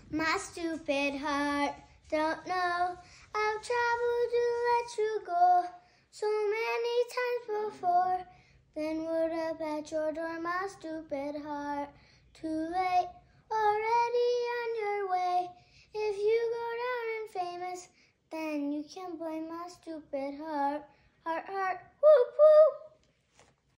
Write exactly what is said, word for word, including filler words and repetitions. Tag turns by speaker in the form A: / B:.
A: My stupid heart don't know I've traveled to let you go so many times before. Then would have at your door, my stupid heart. Too late, already on your way. If you go down and famous, then you can blame my stupid heart. Heart, heart, whoop, whoop.